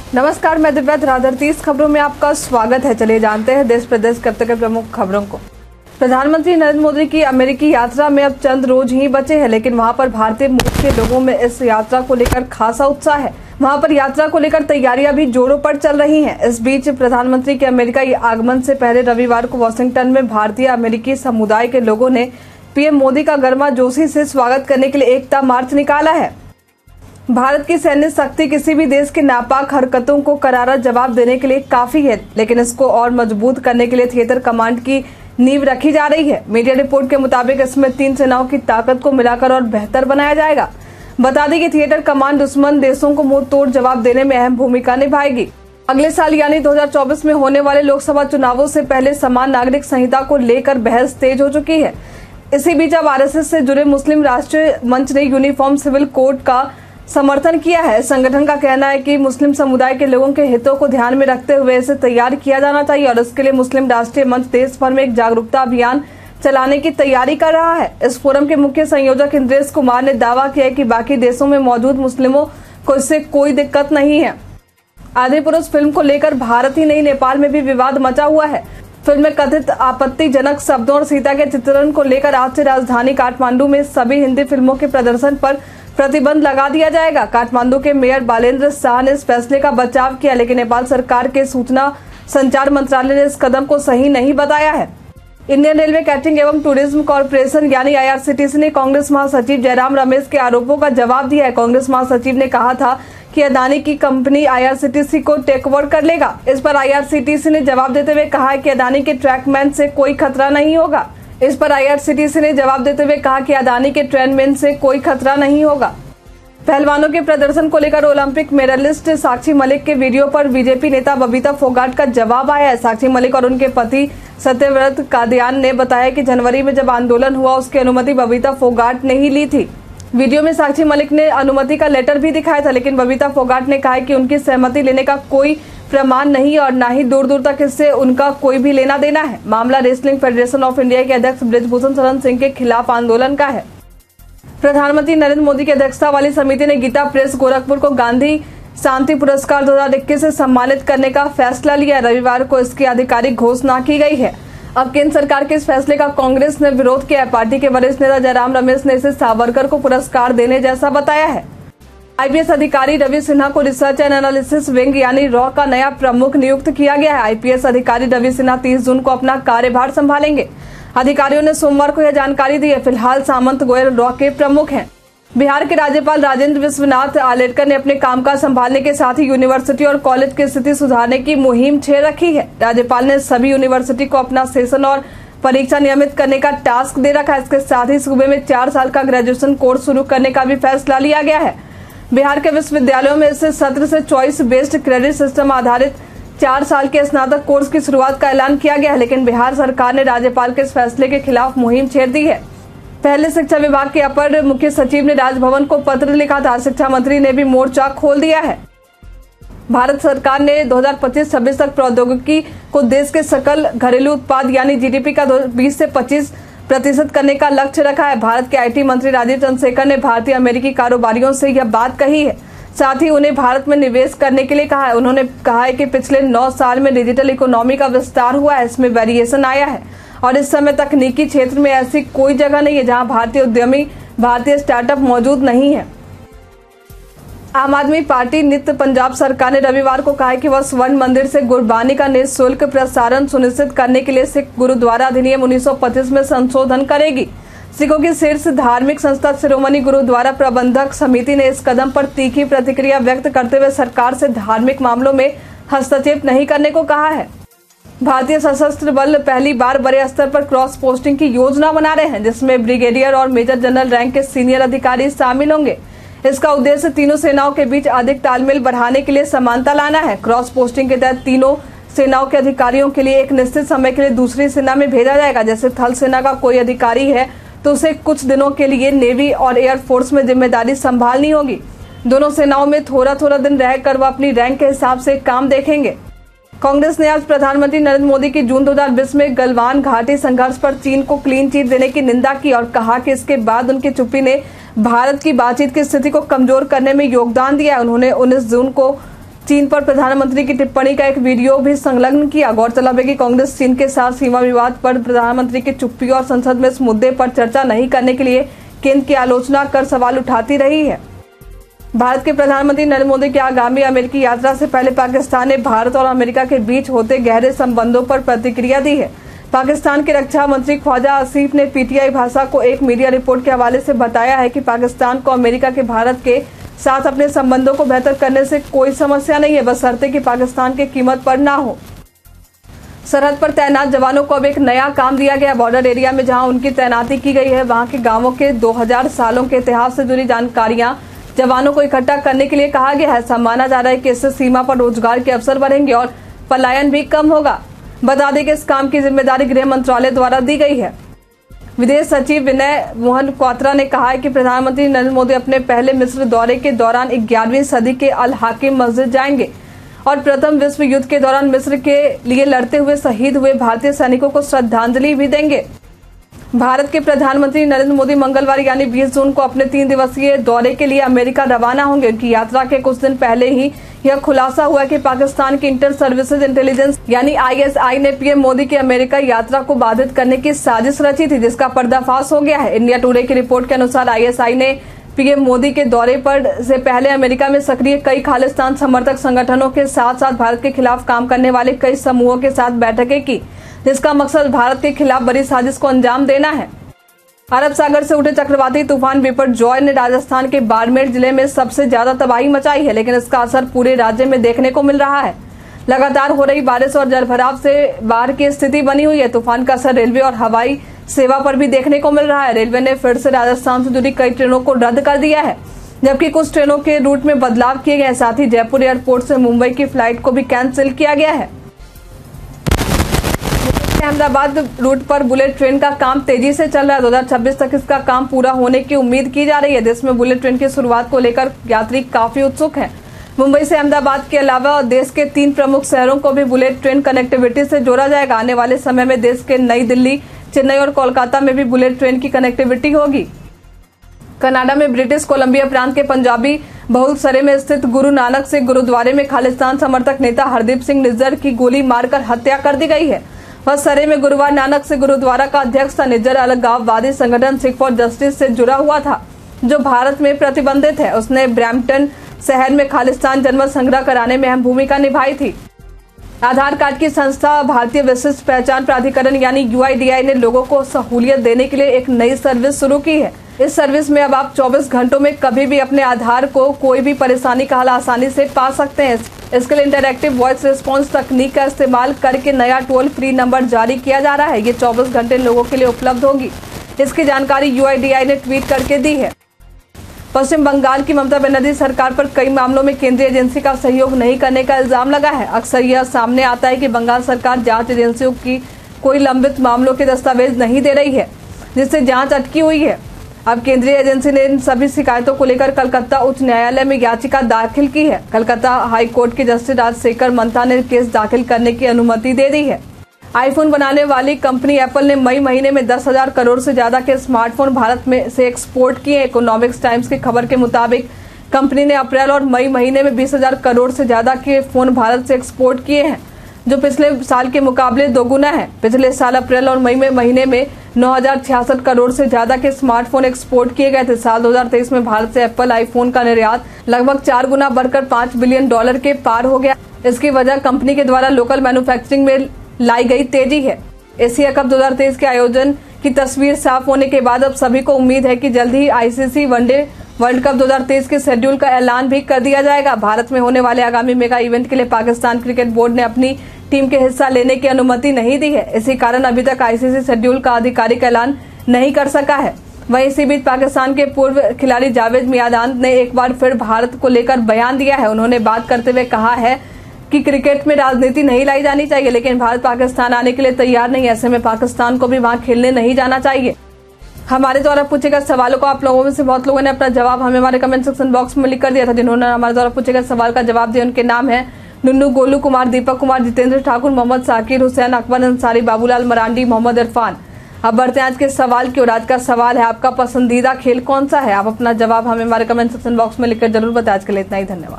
नमस्कार, मैं दिव्या धराधर 30 खबरों में आपका स्वागत है। चलिए जानते हैं देश प्रदेश के अब तक के प्रमुख खबरों को। प्रधानमंत्री नरेंद्र मोदी की अमेरिकी यात्रा में अब चंद रोज ही बचे हैं, लेकिन वहां पर भारतीय मूल के लोगों में इस यात्रा को लेकर खासा उत्साह है। वहां पर यात्रा को लेकर तैयारियां भी जोरों पर चल रही हैं। इस बीच प्रधानमंत्री के अमेरिका आगमन से पहले रविवार को वॉशिंगटन में भारतीय अमेरिकी समुदाय के लोगों ने पीएम मोदी का गर्माजोशी से स्वागत करने के लिए एकता मार्च निकाला है। भारत की सैन्य शक्ति किसी भी देश की नापाक हरकतों को करारा जवाब देने के लिए काफी है, लेकिन इसको और मजबूत करने के लिए थिएटर कमांड की नींव रखी जा रही है। मीडिया रिपोर्ट के मुताबिक इसमें 3 सेनाओं की ताकत को मिलाकर और बेहतर बनाया जाएगा। बता दें कि थिएटर कमांड दुश्मन देशों को मुंह तोड़ जवाब देने में अहम भूमिका निभाएगी। अगले साल यानी 2024 में होने वाले लोकसभा चुनावों से पहले समान नागरिक संहिता को लेकर बहस तेज हो चुकी है। इसी बीच अब आरएसएस से जुड़े मुस्लिम राष्ट्रीय मंच ने यूनिफॉर्म सिविल कोड का समर्थन किया है। संगठन का कहना है कि मुस्लिम समुदाय के लोगों के हितों को ध्यान में रखते हुए इसे तैयार किया जाना चाहिए और इसके लिए मुस्लिम राष्ट्रीय मंच देश भर में एक जागरूकता अभियान चलाने की तैयारी कर रहा है। इस फोरम के मुख्य संयोजक इंद्रेश कुमार ने दावा किया है कि बाकी देशों में मौजूद मुस्लिमों को इससे कोई दिक्कत नहीं है। आदि पुरुष फिल्म को लेकर भारत ही नहीं, नेपाल में भी विवाद मचा हुआ है। फिल्म में कथित आपत्तिजनक शब्दों और सीता के चित्रण को लेकर आज से राजधानी काठमांडू में सभी हिंदी फिल्मों के प्रदर्शन पर प्रतिबंध लगा दिया जाएगा। काठमांडू के मेयर बालेंद्र शाह ने इस फैसले का बचाव किया, लेकिन नेपाल सरकार के सूचना संचार मंत्रालय ने इस कदम को सही नहीं बताया है। इंडियन रेलवे कैटरिंग एवं टूरिज्म कॉर्पोरेशन यानी आईआरसीटीसी ने कांग्रेस महासचिव जयराम रमेश के आरोपों का जवाब दिया है। कांग्रेस महासचिव ने कहा था कि अदानी की कंपनी आईआरसीटीसी को टेक ओवर कर लेगा। इस पर आईआरसीटीसी ने जवाब देते हुए कहा है कि अदानी के ट्रैकमैन से कोई खतरा नहीं होगा। पहलवानों के प्रदर्शन को लेकर ओलंपिक मेडलिस्ट साक्षी मलिक के वीडियो पर बीजेपी नेता बबीता फोगाट का जवाब आया है। साक्षी मलिक और उनके पति सत्यव्रत कादियान ने बताया कि जनवरी में जब आंदोलन हुआ उसकी अनुमति बबीता फोगाट ने ही ली थी। वीडियो में साक्षी मलिक ने अनुमति का लेटर भी दिखाया था, लेकिन बबीता फोगाट ने कहा कि उनकी सहमति लेने का कोई प्रमाण नहीं और न ही दूर दूर तक इससे उनका कोई भी लेना देना है। मामला रेसलिंग फेडरेशन ऑफ इंडिया के अध्यक्ष बृजभूषण शरण सिंह के खिलाफ आंदोलन का है। प्रधानमंत्री नरेंद्र मोदी की अध्यक्षता वाली समिति ने गीता प्रेस गोरखपुर को गांधी शांति पुरस्कार 2021 से सम्मानित करने का फैसला लिया। रविवार को इसकी आधिकारिक घोषणा की गई है। अब केंद्र सरकार के इस फैसले का कांग्रेस ने विरोध किया है। पार्टी के वरिष्ठ नेता जयराम रमेश ने इसे सावरकर को पुरस्कार देने जैसा बताया है। आईपीएस अधिकारी रवि सिन्हा को रिसर्च एंड एनालिसिस विंग यानी रॉ का नया प्रमुख नियुक्त किया गया है। आईपीएस अधिकारी रवि सिन्हा 30 जून को अपना कार्यभार संभालेंगे। अधिकारियों ने सोमवार को यह जानकारी दी है। फिलहाल सामंत गोयल रॉ के प्रमुख हैं। बिहार के राज्यपाल राजेंद्र विश्वनाथ आलेटकर ने अपने कामकाज संभालने के साथ ही यूनिवर्सिटी और कॉलेज की स्थिति सुधारने की मुहिम छेड़ रखी है। राज्यपाल ने सभी यूनिवर्सिटी को अपना सेशन और परीक्षा नियमित करने का टास्क दे रखा है। इसके साथ ही सूबे में 4 साल का ग्रेजुएशन कोर्स शुरू करने का भी फैसला लिया गया है। बिहार के विश्वविद्यालयों में इस सत्र से चॉइस बेस्ड क्रेडिट सिस्टम आधारित 4 साल के स्नातक कोर्स की शुरुआत का ऐलान किया गया है, लेकिन बिहार सरकार ने राज्यपाल के इस फैसले के खिलाफ मुहिम छेड़ दी है। पहले शिक्षा विभाग के अपर मुख्य सचिव ने राजभवन को पत्र लिखा था। शिक्षा मंत्री ने भी मोर्चा खोल दिया है। भारत सरकार ने 2025-26 तक प्रौद्योगिकी को देश के सकल घरेलू उत्पाद यानी जीडीपी का 20 से 25% करने का लक्ष्य रखा है। भारत के आईटी मंत्री राजीव चंद्रशेखर ने भारतीय अमेरिकी कारोबारियों से यह बात कही है, साथ ही उन्हें भारत में निवेश करने के लिए कहा है। उन्होंने कहा है कि पिछले 9 साल में डिजिटल इकोनॉमी का विस्तार हुआ है, इसमें वेरिएशन आया है और इस समय तकनीकी क्षेत्र में ऐसी कोई जगह नहीं है जहां भारतीय उद्यमी, भारतीय स्टार्टअप मौजूद नहीं है। आम आदमी पार्टी नित्य पंजाब सरकार ने रविवार को कहा है कि वह स्वर्ण मंदिर से गुरबानी का निःशुल्क प्रसारण सुनिश्चित करने के लिए सिख गुरुद्वारा अधिनियम 1925 में संशोधन करेगी। सिखों की शीर्ष धार्मिक संस्था शिरोमणि गुरुद्वारा प्रबंधक समिति ने इस कदम पर तीखी प्रतिक्रिया व्यक्त करते हुए सरकार से धार्मिक मामलों में हस्तक्षेप नहीं करने को कहा है। भारतीय सशस्त्र बल पहली बार बड़े स्तर पर क्रॉस पोस्टिंग की योजना बना रहे हैं, जिसमें ब्रिगेडियर और मेजर जनरल रैंक के सीनियर अधिकारी शामिल होंगे। इसका उद्देश्य तीनों सेनाओं के बीच अधिक तालमेल बढ़ाने के लिए समानता लाना है। क्रॉस पोस्टिंग के तहत तीनों सेनाओं के अधिकारियों के लिए एक निश्चित समय के लिए दूसरी सेना में भेजा जाएगा। जैसे थल सेना का कोई अधिकारी है तो उसे कुछ दिनों के लिए नेवी और एयरफोर्स में जिम्मेदारी संभालनी होगी। दोनों सेनाओं में थोड़ा थोड़ा दिन रहकर वह अपनी रैंक के हिसाब से काम देखेंगे। कांग्रेस ने आज प्रधानमंत्री नरेंद्र मोदी की जून 2020 में गलवान घाटी संघर्ष पर चीन को क्लीन चिट देने की निंदा की और कहा कि इसके बाद उनकी चुप्पी ने भारत की बातचीत की स्थिति को कमजोर करने में योगदान दिया। उन्होंने 19 जून को चीन पर प्रधानमंत्री की टिप्पणी का एक वीडियो भी संलग्न किया। गौरतलब है कि कांग्रेस चीन के साथ सीमा विवाद पर प्रधानमंत्री की चुप्पी और संसद में इस मुद्दे पर चर्चा नहीं करने के लिए केंद्र की आलोचना कर सवाल उठाती रही है। भारत के प्रधानमंत्री नरेंद्र मोदी की आगामी अमेरिकी यात्रा से पहले पाकिस्तान ने भारत और अमेरिका के बीच होते गहरे संबंधों पर प्रतिक्रिया दी है। पाकिस्तान के रक्षा मंत्री ख्वाजा आसिफ ने पीटीआई भाषा को एक मीडिया रिपोर्ट के हवाले से बताया है कि पाकिस्तान को अमेरिका के भारत के साथ अपने संबंधों को बेहतर करने से कोई समस्या नहीं है, बशर्ते कि पाकिस्तान की कीमत पर ना हो। सरहद पर तैनात जवानों को अब एक नया काम दिया गया। बॉर्डर एरिया में जहां उनकी तैनाती की गई है, वहां के गांवों के 2000 सालों के इतिहास से जुड़ी जानकारियां जवानों को इकट्ठा करने के लिए कहा गया है। ऐसा माना जा रहा है कि इससे सीमा पर रोजगार के अवसर बढ़ेंगे और पलायन भी कम होगा। बता दें कि इस काम की जिम्मेदारी गृह मंत्रालय द्वारा दी गई है। विदेश सचिव विनय मोहन क्वात्रा ने कहा है कि प्रधानमंत्री नरेंद्र मोदी अपने पहले मिस्र दौरे के दौरान 11वीं सदी के अल हाकिम मस्जिद जाएंगे और प्रथम विश्व युद्ध के दौरान मिस्र के लिए लड़ते हुए शहीद हुए भारतीय सैनिकों को श्रद्धांजलि भी देंगे। भारत के प्रधानमंत्री नरेंद्र मोदी मंगलवार यानी 20 जून को अपने 3 दिवसीय दौरे के लिए अमेरिका रवाना होंगे। उनकी यात्रा के कुछ दिन पहले ही यह खुलासा हुआ कि पाकिस्तान की इंटर सर्विसेज इंटेलिजेंस यानी आईएसआई ने पीएम मोदी की अमेरिका यात्रा को बाधित करने की साजिश रची थी, जिसका पर्दाफाश हो गया है। इंडिया टुडे की रिपोर्ट के अनुसार आईएसआई ने पीएम मोदी के दौरे पर से पहले अमेरिका में सक्रिय कई खालिस्तान समर्थक संगठनों के साथ साथ भारत के खिलाफ काम करने वाले कई समूहों के साथ बैठकें की, जिसका मकसद भारत के खिलाफ बड़ी साजिश को अंजाम देना है। अरब सागर से उठे चक्रवाती तूफान बिपरजॉय ने राजस्थान के बाड़मेर जिले में सबसे ज्यादा तबाही मचाई है, लेकिन इसका असर पूरे राज्य में देखने को मिल रहा है। लगातार हो रही बारिश और जलभराव से बाढ़ की स्थिति बनी हुई है। तूफान का असर रेलवे और हवाई सेवा पर भी देखने को मिल रहा है। रेलवे ने फिर से राजस्थान से जुड़ी कई ट्रेनों को रद्द कर दिया है, जबकि कुछ ट्रेनों के रूट में बदलाव किए गए। साथ ही जयपुर एयरपोर्ट से मुंबई की फ्लाइट को भी कैंसिल किया गया है। अहमदाबाद रूट पर बुलेट ट्रेन का काम तेजी से चल रहा है। 2026 तक इसका काम पूरा होने की उम्मीद की जा रही है। देश में बुलेट ट्रेन की शुरुआत को लेकर यात्री काफी उत्सुक हैं। मुंबई से अहमदाबाद के अलावा देश के 3 प्रमुख शहरों को भी बुलेट ट्रेन कनेक्टिविटी से जोड़ा जाएगा। आने वाले समय में देश के नई दिल्ली, चेन्नई और कोलकाता में भी बुलेट ट्रेन की कनेक्टिविटी होगी। कनाडा में ब्रिटिश कोलंबिया प्रांत के पंजाबी बहुल सरे में स्थित गुरु नानक सिंह गुरुद्वारे में खालिस्तान समर्थक नेता हरदीप सिंह निज्जर की गोली मारकर हत्या कर दी गई है। वह सरे में गुरुवार नानक सिंह गुरुद्वारा का अध्यक्ष था। निज्जर अलगाववादी संगठन सिख फॉर जस्टिस से जुड़ा हुआ था, जो भारत में प्रतिबंधित है। उसने ब्रैम्पटन शहर में खालिस्तान जनमत संग्रह कराने में अहम भूमिका निभाई थी। आधार कार्ड की संस्था भारतीय विशिष्ट पहचान प्राधिकरण यानी यूआईडीआई ने लोगों को सहूलियत देने के लिए एक नई सर्विस शुरू की है। इस सर्विस में अब आप 24 घंटों में कभी भी अपने आधार को कोई भी परेशानी का हल आसानी से पा सकते हैं। इसके लिए इंटरैक्टिव वॉइस रिस्पॉन्स तकनीक का इस्तेमाल करके नया टोल फ्री नंबर जारी किया जा रहा है। ये 24 घंटे लोगों के लिए उपलब्ध होगी। इसकी जानकारी यूआईडीआई ने ट्वीट करके दी है। पश्चिम बंगाल की ममता बनर्जी सरकार पर कई मामलों में केंद्रीय एजेंसी का सहयोग नहीं करने का इल्जाम लगा है। अक्सर यह सामने आता है कि बंगाल सरकार जांच एजेंसियों की कोई लंबित मामलों के दस्तावेज नहीं दे रही है, जिससे जांच अटकी हुई है। अब केंद्रीय एजेंसी ने इन सभी शिकायतों को लेकर कलकत्ता उच्च न्यायालय में याचिका दाखिल की है। कलकत्ता हाई कोर्ट के जस्टिस राजशेखर मंथा ने केस दाखिल करने की अनुमति दे दी है। आईफोन बनाने वाली कंपनी एप्पल ने मई महीने में 10,000 करोड़ से ज्यादा के स्मार्टफोन भारत में से एक्सपोर्ट किए। इकोनॉमिक्स टाइम्स की खबर के मुताबिक कंपनी ने अप्रैल और मई महीने में 20,000 करोड़ से ज्यादा के फोन भारत से एक्सपोर्ट किए हैं, जो पिछले साल के मुकाबले दोगुना है। पिछले साल अप्रैल और मई महीने में 9,066 करोड़ से ज्यादा के स्मार्टफोन एक्सपोर्ट किए गए थे। साल 2023 में भारत से एप्पल आईफोन का निर्यात लगभग 4 गुना बढ़कर $5 बिलियन के पार हो गया। इसकी वजह कंपनी के द्वारा लोकल मैन्युफैक्चरिंग में लाई गई तेजी है। एशिया कप 2023 के आयोजन की तस्वीर साफ होने के बाद अब सभी को उम्मीद है कि जल्द ही आईसीसी वनडे वर्ल्ड कप 2023 के शेड्यूल का ऐलान भी कर दिया जाएगा। भारत में होने वाले आगामी मेगा इवेंट के लिए पाकिस्तान क्रिकेट बोर्ड ने अपनी टीम के हिस्सा लेने की अनुमति नहीं दी है। इसी कारण अभी तक आईसीसी शेड्यूल का आधिकारिक ऐलान नहीं कर सका है। वहीं इसी बीच पाकिस्तान के पूर्व खिलाड़ी जावेद मियादाद ने एक बार फिर भारत को लेकर बयान दिया है। उन्होंने बात करते हुए कहा है कि क्रिकेट में राजनीति नहीं लाई जानी चाहिए, लेकिन भारत पाकिस्तान आने के लिए तैयार नहीं। ऐसे में पाकिस्तान को भी वहां खेलने नहीं जाना चाहिए। हमारे द्वारा पूछे गए सवालों को आप लोगों में से बहुत लोगों ने अपना जवाब हमें हमारे कमेंट सेक्शन बॉक्स में लिख कर दिया था। जिन्होंने हमारे द्वारा पूछे गए सवाल का जवाब दिया उनके नाम है नुन्नू, गोलू कुमार, दीपक कुमार, जितेंद्र ठाकुर, मोहम्मद साकिर हुसैन, अकबर अंसारी, बाबूलाल मरांडी, मोहम्मद इरफान। अब बढ़ते हैं आज के सवाल की ओर। आज का सवाल है, आपका पसंदीदा खेल कौन सा है? आप अपना जवाब हमें हमारे कमेंट सेक्शन बॉक्स में लिखकर जरूर बताएं। आज के लिए इतना ही, धन्यवाद।